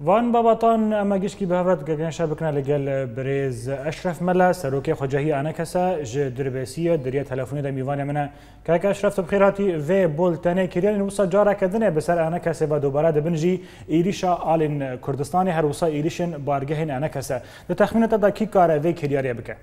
وان بابطان اما گشکی به هفرت گرگن شبکنا لگل بریز اشرف ملا سروکی خجاهی آنه کسا ج دربسیه دریا تلفونی دا میوانی منه که اشرف بخیراتی و بولتنه کریان نوسا جارا کدنه بسر آنه کسا و دوباره دبنجی ایریشا آلین کردستانی هر وسا ایریشن بارگهن آنه کسا دو تخمینتا دا کی کاره و کریاری بکه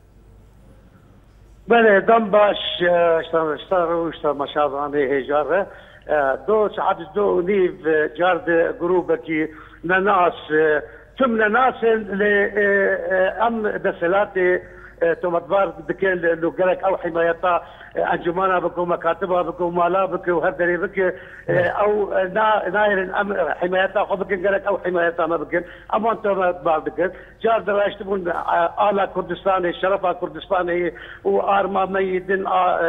بله دم باش اشتر مشاهدانه هجاره دو ساعت دو نيف جارد جروبكي ناس ثم ناس ام دسلاتي تمدبار بكل لو قالك او حمايتها انجمانها بكو مكاتبها بكو مالا بكو وهردري بك او ناير ام حمايتها خو بكن قالك او حمايتها ما بكن اما انت مدبار بكن جارد رايش تبون اعلى كردستاني شرفها كردستاني وارما ميدن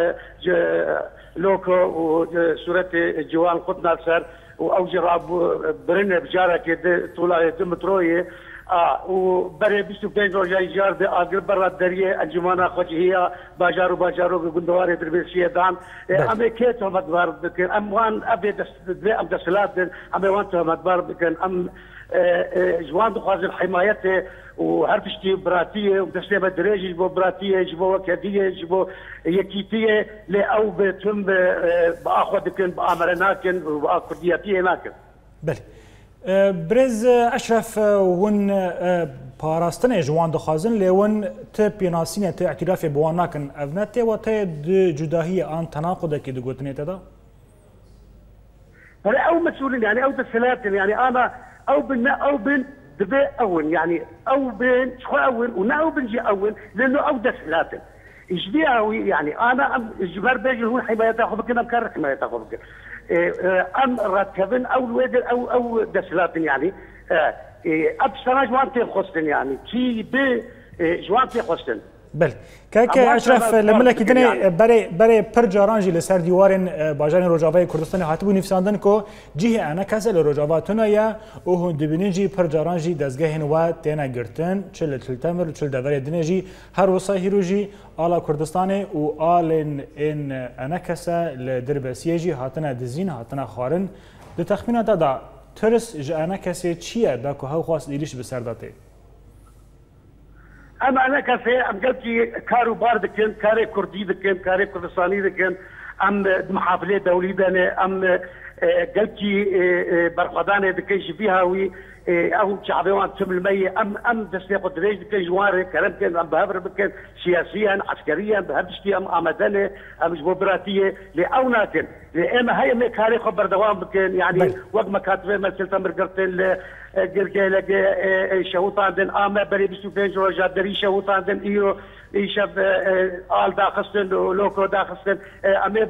لوكو وصورة جوان قطنا سر واوجر برن بجاره كده طولها مترويه وبري بيشتو بين روجاي جارد اقل برا الدريه الجمانه خجهيه باجارو قندواري تربيسيه دان امي كيتو مدبر بكن ام وان ابي ام دسلات ام وان مدبر بكن ام جوان دخاز حمايته وهرفشتي براتيه ودسلة دريج جبو براتيه جبو وكاديه جبو يكيتيه لاو بتم باخذ كن بامرناكن وباكردياتيه ناكن بله برز اشرف ون پاراستن جوان دخازن لیون ت پیناسینه ت اعتراف بوان ناکن اونته و ت جداهی آن تناقض کی دگوتنه تدا هلا او مسؤولين يعني او تسلاتن يعني انا او بن دبي اول يعني او بين شو اول وناو بنجي اول لانه او دسلاتن ايش يعني انا جبر بيجي هو حمايته خو بكنا مكرر حمايته خو بكنا ام راتبن او الويد او دسلاتن يعني ابصر جوانتي خصن يعني كي ب جوانتي خصن بله که اشرف لملک دنه برای پر جارانجی لسر دیوارن باجان روجاوای کردستان هاتبو نفساندن کو جیه انا کس لروجاوا تنایا او هون دبنجی پر جارانجی دزگهن و تینا گرتن چل تلتمر چل دوری دنجی هر وصا هیروجی آلا کردستان او آلن ان انا کس لدربسیجی هاتنا دزین هاتنا خارن د تخمینات دا ترس ج انا کس چیه دا کو هو خاص دیریش بسرداته اما انا كافي ام قلتي كارو باردكن كاري كردي دكن كاري كردستاني دكن ام محافله دولي دنا ام قلتي برقدانه دكن فيها وي او شعبيوان 8% ام تسليق الدريج دكن جواري كلام كان ام بهبر بكن سياسيا عسكريا بهبشتي ام امدنه ام جبراتيه لاوناكن اما هي ما كاري خبر دوام بكن يعني وقت ما كاتبه مثل تمر قرتل قرقيلك شوطان دن آمه بري بسوفين جروجات دري شوطان دن إيرو إيشاب آل داخستن لوكو داخستن أمي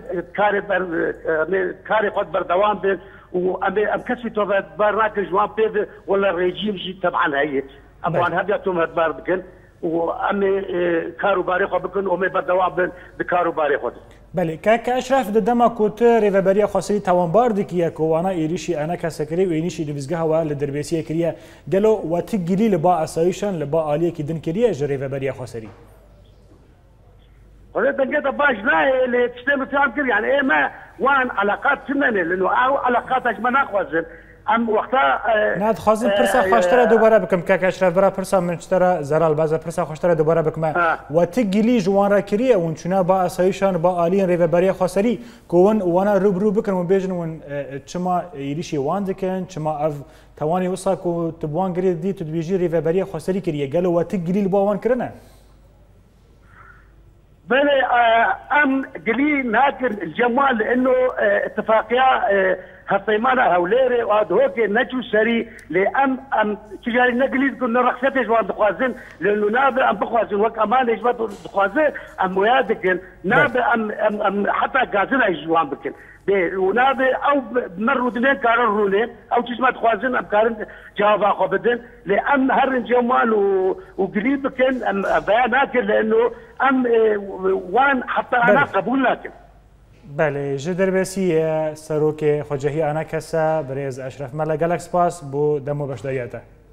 كاري قد بردوام دن وأمي أم كسي توفت بارناك جوان بيد ولا الرجيم جي طبعا هي أبوان هبياتهم هدبار بكن وأمي كارو باريخو بكن وأمي بردوام بكارو باريخو بله که اشرف دما کوت ریوبری خاصی توانبار دکیه کو وانا ایریشی انا کسکری و اینیشی دوزگه و لدربیسی کریه گلو و تگلی لبا اسایشن لبا عالیه کی دن کریه ریوبری خاصی ولا تنقطع باش لا اللي تشتم تفكر يعني ايه ما وان علاقات سنن لانه او علاقات اجمنا خوازن ام وقتها ناد خازن پرسا خوشتره دوباره بکم که اشرف برا پرسا منشتره زرال باز پرسا خوشتره دوباره بکم و تگلی جوان را کریه اون چنا با اسایشان با عالیان ریوبری خاصری کوون وانا روبرو بکن و بیجن ون چما ایریشی وان دکن چما اف توانی وسا کو تبوان گری دی تو بیجی ریوبری خاصری کریه گلو و تگلی با وان کرنه بلي ام قلي ناكر الجمال لانه اتفاقيا هالطيمانه هوليري وهذا هوك نجو سري لام تجاري نقلي كنا رخصتي جوان دخوازن لانه نابع ام بخوازن وك امان يجبد دخوازن ام ويادكن نابع ام حتى غازنا جوان بكن ونابع او مروا دنين كاررونين او تسمع دخوازن ام كارن جواب اخو بدن لام هرن جمال وقلي بكن ام بياناكر لانه ام وان حتى انا قبول لكن بله جدر بسی سروک خجهی آنکسا بریز اشرف ملا گلکس پاس بو دمو بشدایته